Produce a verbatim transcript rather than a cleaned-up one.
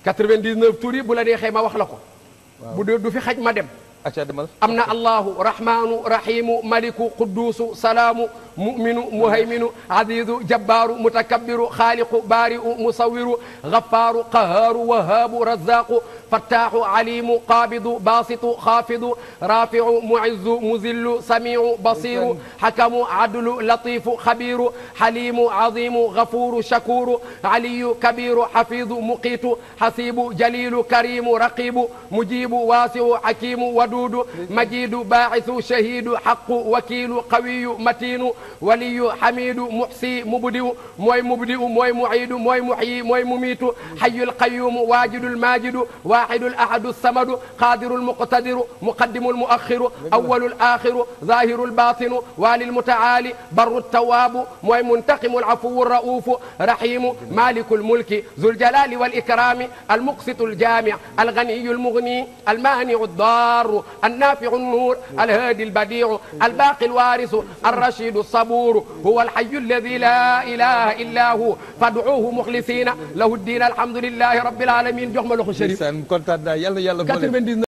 quatre-vingt-dix-neuf tur yi bu la neexee ma wax la ko. bu dee du fi xaj ma dem. am na allahu rahmaanu rahimu maliku qudduusu salaamu muminu muhayminu azizu jabbaaru mutakabbiru xaaliqu baari'u musawiru gaffaaru qahaaru wahaabu razaqu fattaaxu alimu qaabidu baasitu xaafidu raaficu muizzu muzillu samiicu basiiru xakamu adlu latiifu xabiiru xaliimu azimu gafuuru shakuuru aliyu kabiiru xafiidu muqiitu xasiibu jaliilu kariimu raqiibu mujiibu waasicu xakiimu waduudu majiidu baacisu shahiidu xaqu wakiilu qawiyu matiinu waliyu xamiidu muxsi mubdiu mooy mubdiu mooy muciidu mooy muxyi mooy mumiitu xayyul qayyuumu waajidul maajidu waaxidul ahadu samadu qaadirul muqtadiru muqaddimul muaxiru awwalul aaxiru zaahirul baatinu waalil mutacaali barru tawaabu mooy muntaqimul afuwu ra'uufu rahiimu maalikul mulki zul jalaali wal ikraami almuqsitul jaamic alganiyul mugni almaanicu الضار النافع النور الهادي البديع الباقي الوارث الرشيد الصبور هو الحي الذي لا إله إلا هو فادعوه مخلصين له الدين الحمد لله رب العالمين jox ma loxo Chérif